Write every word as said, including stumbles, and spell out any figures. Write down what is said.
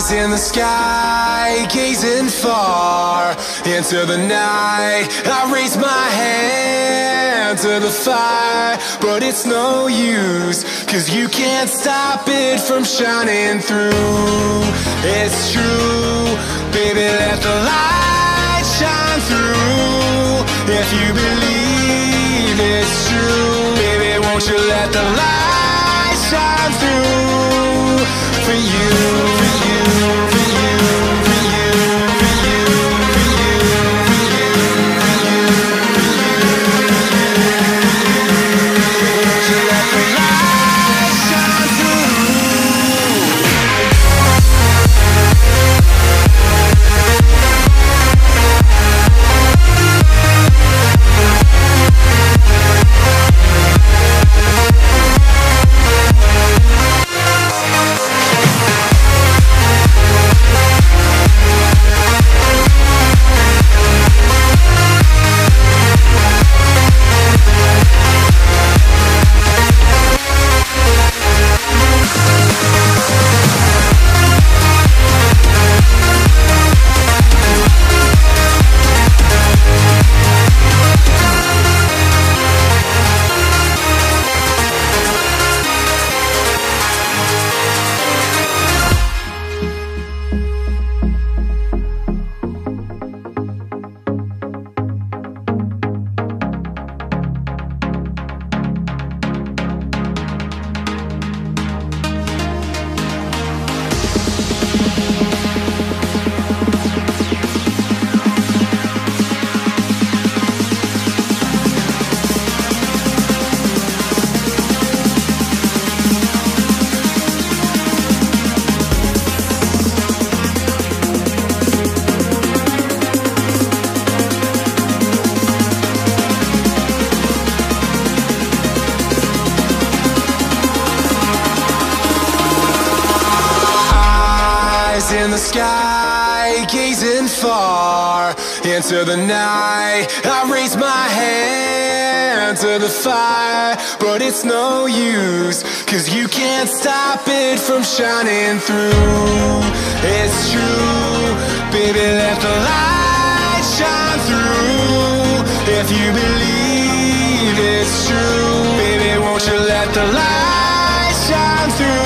In the sky, gazing far into the night, I raise my hand to the fire, but it's no use, cause you can't stop it from shining through. It's true, baby, let the light shine through. If you believe it's true, baby, won't you let the light shine through for you. In the sky, gazing far into the night, I raise my hand to the fire, but it's no use, cause you can't stop it from shining through. It's true, baby, let the light shine through. If you believe it's true, baby, won't you let the light shine through.